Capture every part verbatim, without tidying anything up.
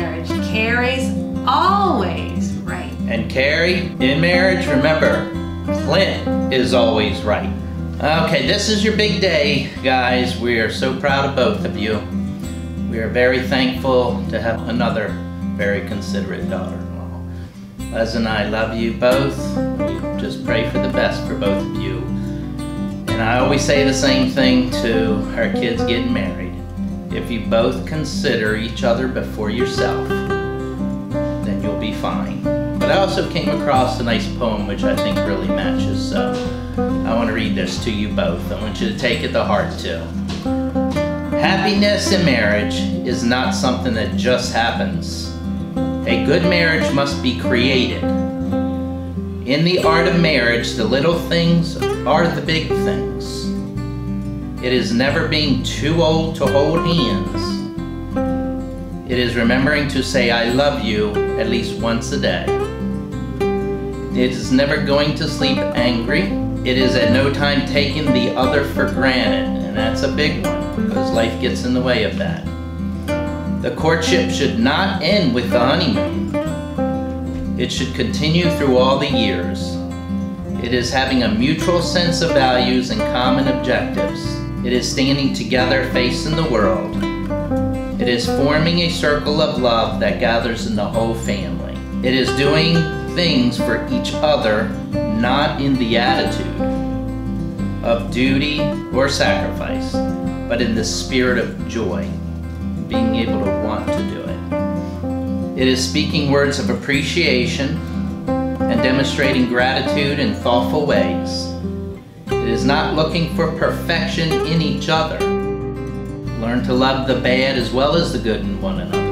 marriage. Carrie's always right. And Carrie, in marriage, remember, Clint is always right. Okay, this is your big day, guys. We are so proud of both of you. We are very thankful to have another very considerate daughter-in-law. Les and I love you both. Just pray for the best for both of you. And I always say the same thing to our kids getting married. If you both consider each other before yourself, then you'll be fine. But I also came across a nice poem which I think really matches, so I want to read this to you both. I want you to take it to heart too. Happiness in marriage is not something that just happens. A good marriage must be created. In the art of marriage, the little things are the big things. It is never being too old to hold hands. It is remembering to say I love you at least once a day. It is never going to sleep angry. It is at no time taking the other for granted, and that's a big one because life gets in the way of that. The courtship should not end with the honeymoon. It should continue through all the years. It is having a mutual sense of values and common objectives. It is standing together facing the world. It is forming a circle of love that gathers in the whole family. It is doing things for each other, not in the attitude of duty or sacrifice, but in the spirit of joy, being able to want to do it. It is speaking words of appreciation and demonstrating gratitude in thoughtful ways. It is not looking for perfection in each other. Learn to love the bad as well as the good in one another.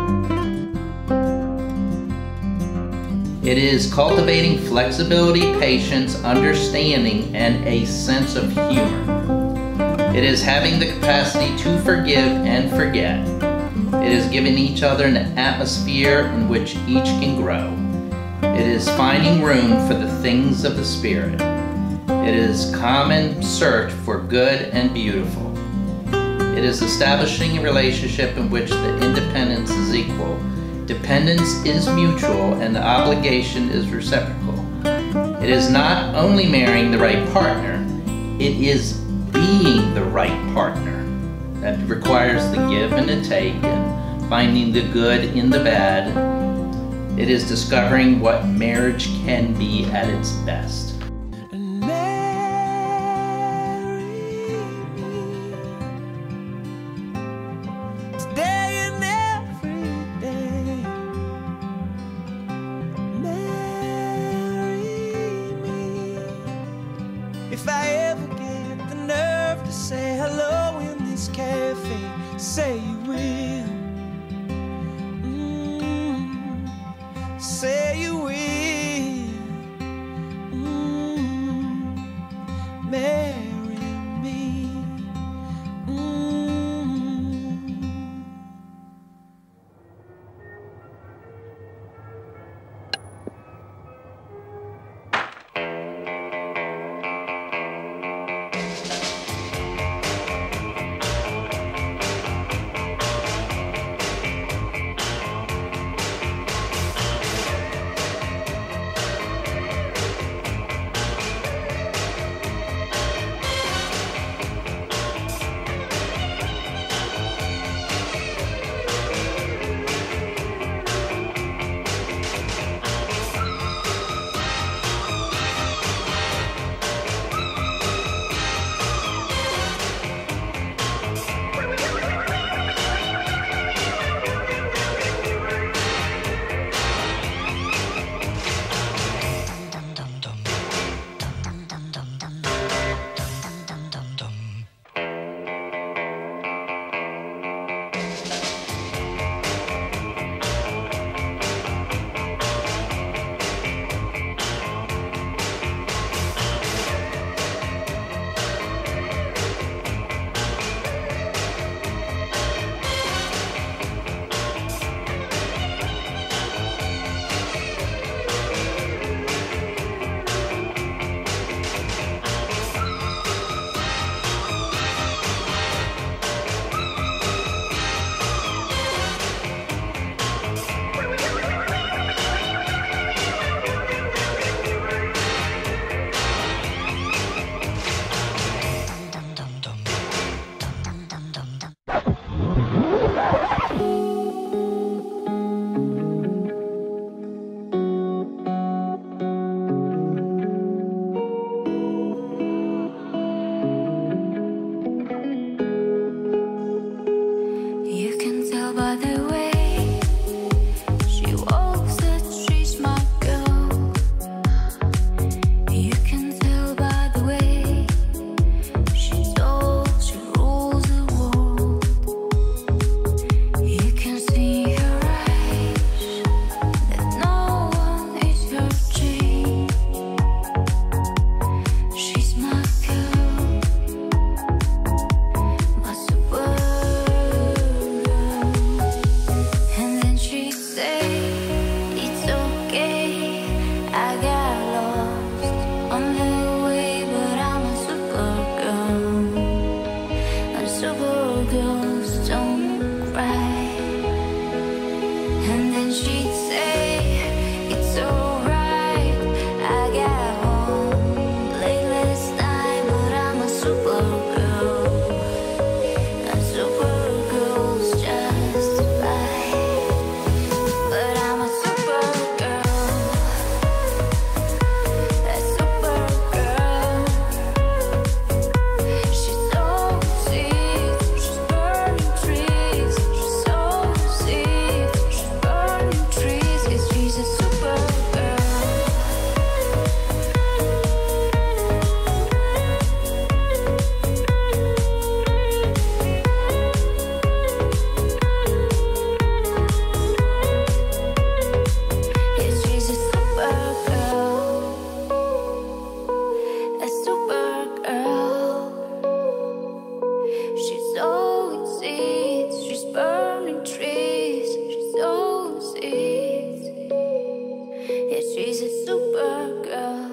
It is cultivating flexibility, patience, understanding, and a sense of humor. It is having the capacity to forgive and forget. It is giving each other an atmosphere in which each can grow. It is finding room for the things of the Spirit. It is common search for good and beautiful. It is establishing a relationship in which the independence is equal. Dependence is mutual and the obligation is reciprocal. It is not only marrying the right partner, it is being the right partner. That requires the give and the take and finding the good in the bad. It is discovering what marriage can be at its best. If I ever get the nerve to say hello in this cafe, say you will. Mm, say you will. Mm, marry me. Mm. And she'd say, it's alright, I got home late last night, but I'm a supergirl. A supergirl's justified, but I'm a supergirl. A supergirl. She's so sweet, she's burning trees. She's so sweet, she's burning trees. 'Cause she's a supergirl. Yes, she's a supergirl. A supergirl. She's sowing seeds, she's burning trees. She's sowing seeds. Yes, she's a supergirl.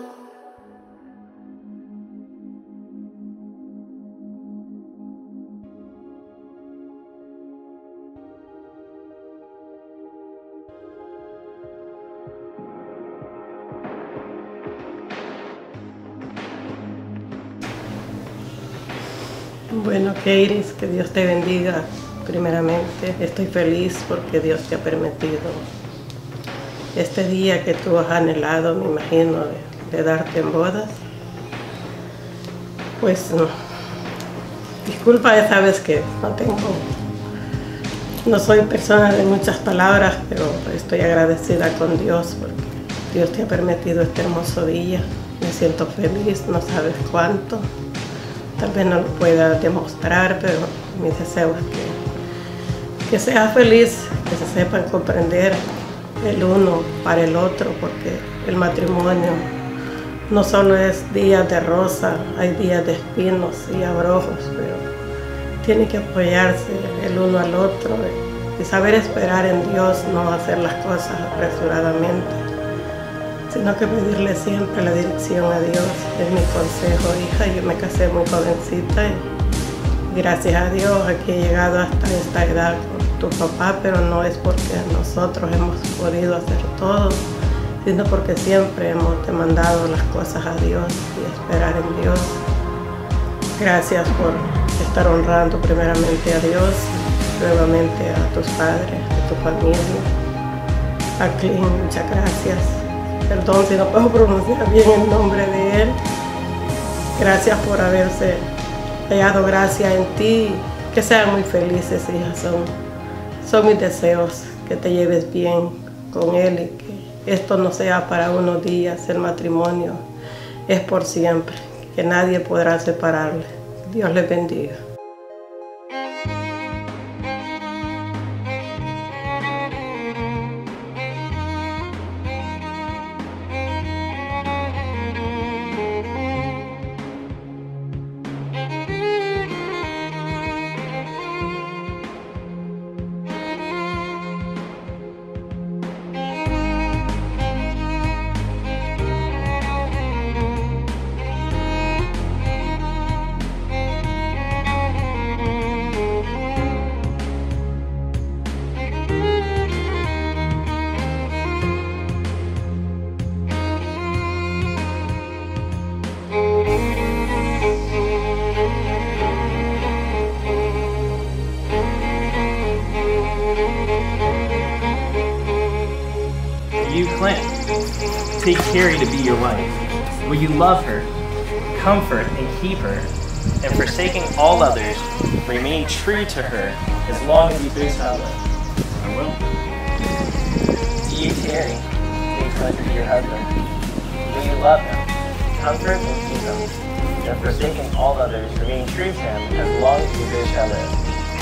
Bueno, Keiris, que Dios te bendiga. Primeramente, estoy feliz porque Dios te ha permitido este día que tú has anhelado, me imagino, de, de darte en bodas. Pues, no. Disculpa, ya sabes que no tengo, no soy persona de muchas palabras, pero estoy agradecida con Dios porque Dios te ha permitido este hermoso día. Me siento feliz, no sabes cuánto. Tal vez no lo pueda demostrar, pero mi deseo es que, que seas feliz, que se sepan comprender el uno para el otro, porque el matrimonio no solo es días de rosa, hay días de espinos y abrojos, pero tiene que apoyarse el uno al otro y saber esperar en Dios, no hacer las cosas apresuradamente, sino que pedirle siempre la dirección a Dios. Es mi consejo, hija. Yo me casé muy jovencita y gracias a Dios aquí he llegado hasta esta edad con tu papá, pero no es porque nosotros hemos podido hacer todo, sino porque siempre hemos demandado las cosas a Dios y esperar en Dios. Gracias por estar honrando primeramente a Dios, nuevamente a tus padres, a tu familia. A Clint, muchas gracias. Perdón si no puedo pronunciar bien el nombre de él. Gracias por haberse hallado gracia en ti. Que sean muy felices, hijas. Son, son mis deseos, que te lleves bien con él y que esto no sea para unos días. El matrimonio es por siempre, que nadie podrá separarle. Dios les bendiga. You, Clint, take Carrie to be your wife. Will you love her, comfort and keep her, and forsaking all others, remain true to her as long as you both shall live? I will. Do you, Carrie, take Clint to be your husband? Will you love him, comfort and keep him, and forsaking all others, remain true to him as long as you both shall live?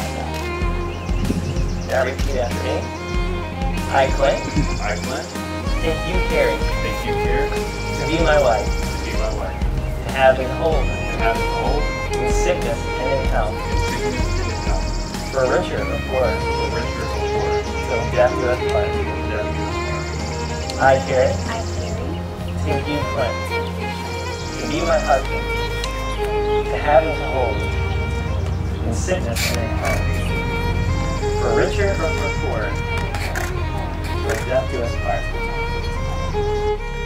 Now repeat after me. I, Clint. I, Clint. Take you, Carrie. Take you, Carrie. To be my wife. To be my wife. To have me whole. To have me whole. In sickness and in health. In sickness and in health. For richer or poorer. For richer or poorer. Till death do us part. Till death do us part. I, Carrie. I, Carrie. Take you, Clint. To be my husband. To have me whole. In sickness and in health. For richer or for poorer.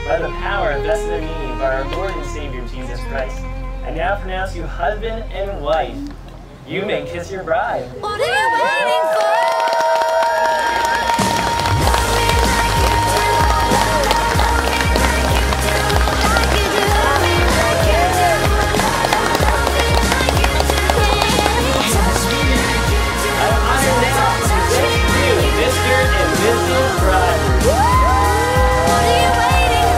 by the power invested in me by our Lord and Savior Jesus Christ, I now pronounce you husband and wife. You may kiss your bride. What are you waiting for? Mister and Missus Rogers. What are you waiting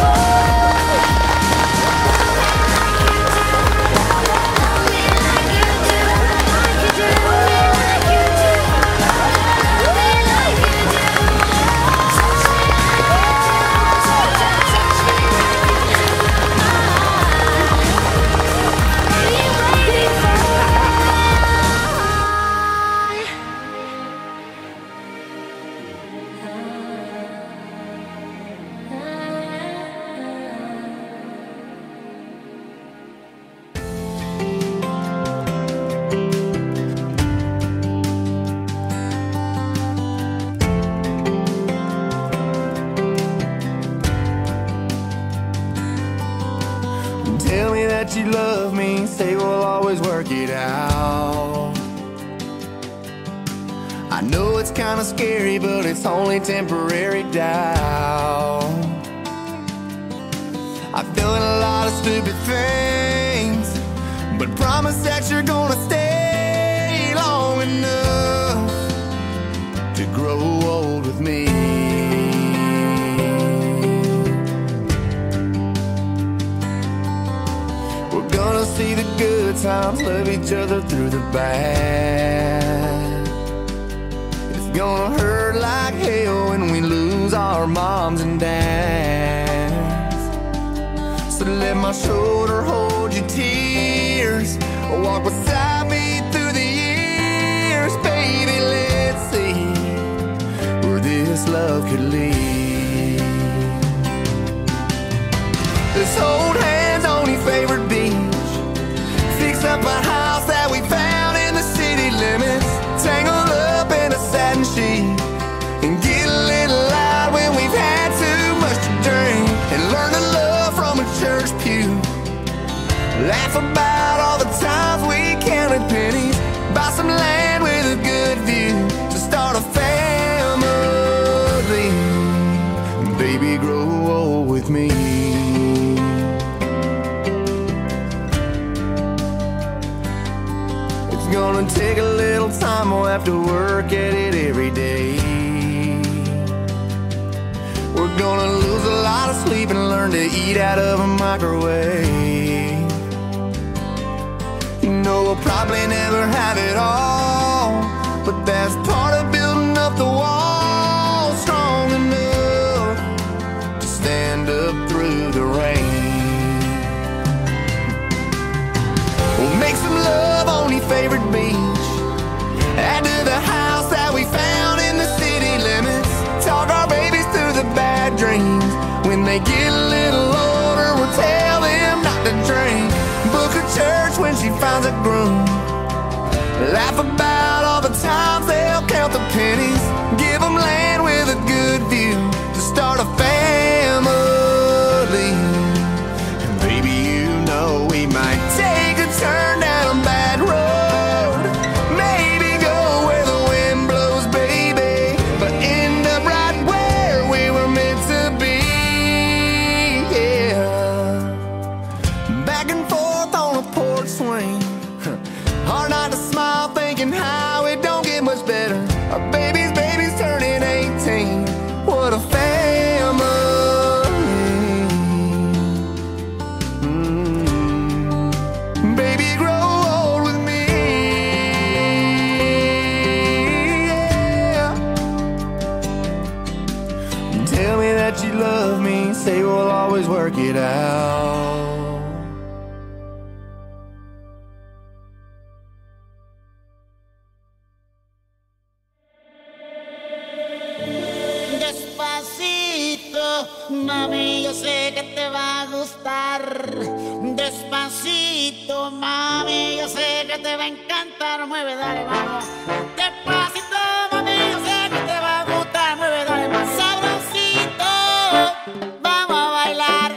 Tell me that you love me, say we'll always work it out. I know it's kinda scary, but it's only temporary doubt. I've done a lot of stupid things, but promise that you're gonna stay long enough to grow old with me. We're gonna see the good times, love each other through the bad. It's gonna hurt like hell when we lose our moms and dads. So let my shoulder hold your tears, walk beside me through the years. Baby, let's see where this love could lead. Let's hold hands on your favorite beach, fix up a house that we found in the city limits, tangle up in a satin sheet, and get a little loud when we've had too much to drink, and learn to love from a church pew. Laugh about all the times we counted pennies, buy some land with a good view to start a family. Baby, grow old with me. It's gonna take a little time, we'll have to work at it every day. We're gonna lose a lot of sleep and learn to eat out of a microwave. You know we'll probably never have it all, but that's part of building up the wall strong enough to stand up through the rain. We'll make some love on your favorite beach, add to the house that we found in the city limits, talk our babies through the bad dreams. When they get a little older, we'll tell them not to drink, book a church when she finds a groom, laugh about all the times they'll count the pennies, give them land with a good view to start a family. And baby, you know we might take a turn down a bad road, maybe go where the wind blows, baby, but end up right where we were meant to be. Yeah, back and forth on a porch swing, hard not to smile thinking how it don't get much better. Our baby's baby's turning eighteen, what a family. Mm. Baby, grow old with me. Yeah. Tell me that you love me, say we'll always work it out. Despacito, mami, yo sé que te va a gustar. Despacito, mami, yo sé que te va a encantar. Mueve, dale, vamos. Despacito, mami, yo sé que te va a gustar. Mueve, dale, más sabrosito. Vamos a bailar.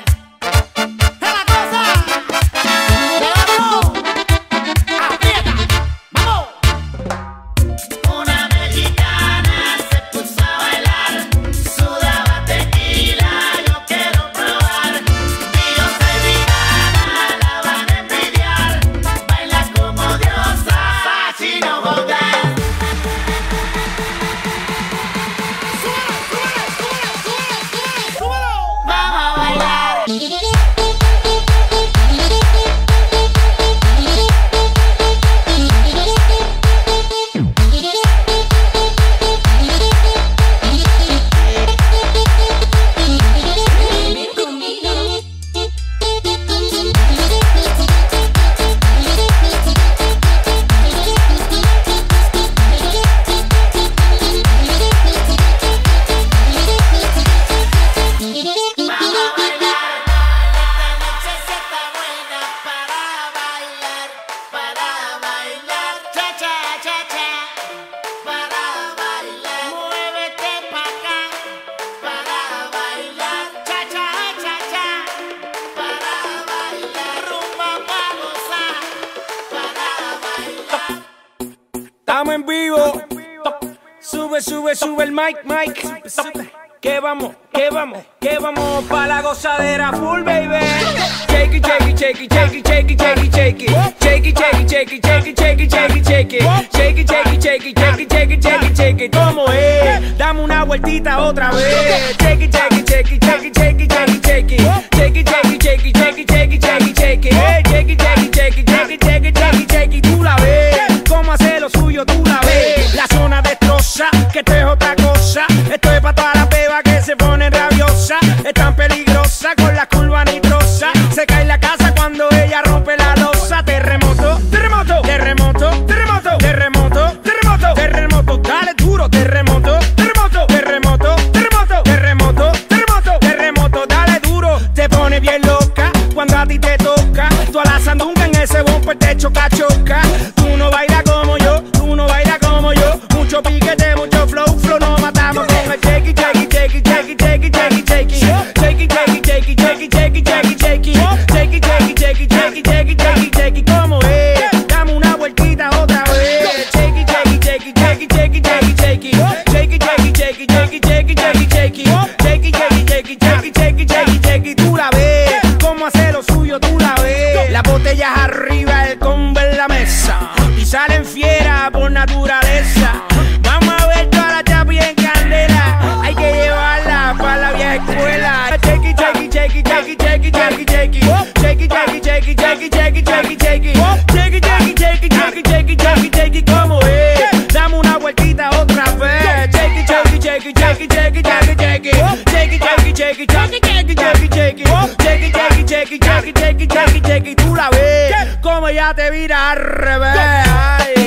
Estamos en vivo. Sube, sube, sube el mic, mic. Que vamos, que vamos, que vamos pa' la gozadera full, baby. Shake it, shake it, shake it, shake it, shake it, shake it, shake it. Shake it, shake it, shake it, shake it, shake it, shake it, shake it. Shake it, shake it, shake it, shake it, shake it, shake it, shake it. ¿Cómo es? Dame una vueltita otra vez. Shake it, shake it, shake it, shake it, shake it, shake it, shake it. Shake it, shake it, shake it, shake it, shake it, shake it, shake it. Shake it, shake it, shake it, shake it, shake it, shake it, shake it. Tú la ves. Cómo hace lo suyo, tú la ves. La zona destroza, que esto es otra cosa. Esto es pa' todas las bebas que se ponen rabiosas. Es tan peligrosa con la curva nitrosa. Se cae la casa cuando ella rompe la losa. Terremoto, terremoto, terremoto, terremoto, terremoto, terremoto, terremoto, dale duro, terremoto, terremoto, terremoto, terremoto, terremoto, terremoto, terremoto, dale duro. Te pone bien loca cuando a ti te toca. Tú a la sandunga en ese bumper te choca, choca. Tú no bailas como yo, tú no bailas como yo. Mucho piquete, mucho flow, flow, nos matamos con el shake it, shake it, shake it, shake it, shake it, shake it, shake it. Shake it, shake it, shake it, shake it, shake it, shake it, shake it. Shake it, shake it, shake it, shake it, shake it, shake it, shake it. ¿Cómo es? Dame una vueltita otra vez. Shake it, shake it, shake it, shake it, shake it, shake it, shake it. Shake it, shake it, shake it, shake it, shake it, shake it, shake it. Shake it, shake it, shake it, shake it, shake it, shake it, shake it. Tú la ves. Cómo hace lo suyo, tú la ves. Las botellas arriba, el combo en la mesa. Y salen fieras por naturaleza. Vamos a ver toda la chapi en candela. Hay que llevarla para la vieja escuela. Shake it, shake it, shake it, shake it, shake it, shake it, shake it. Shake it, shake it, shake it, shake it, shake it, shake it, shake it. Shake it, shake it, shake it, shake it, shake it, shake it, shake it. ¿Cómo es? Dame una vueltita otra vez. Shake it, shake it, shake it, shake it, shake it, shake it, shake it. Shake it, shake it, shake it, shake it, shake it, shake it, shake it. Shake it, shake it, shake it, shake it, shake it, shake it, shake it. Tú la ves como ella te vira al revés.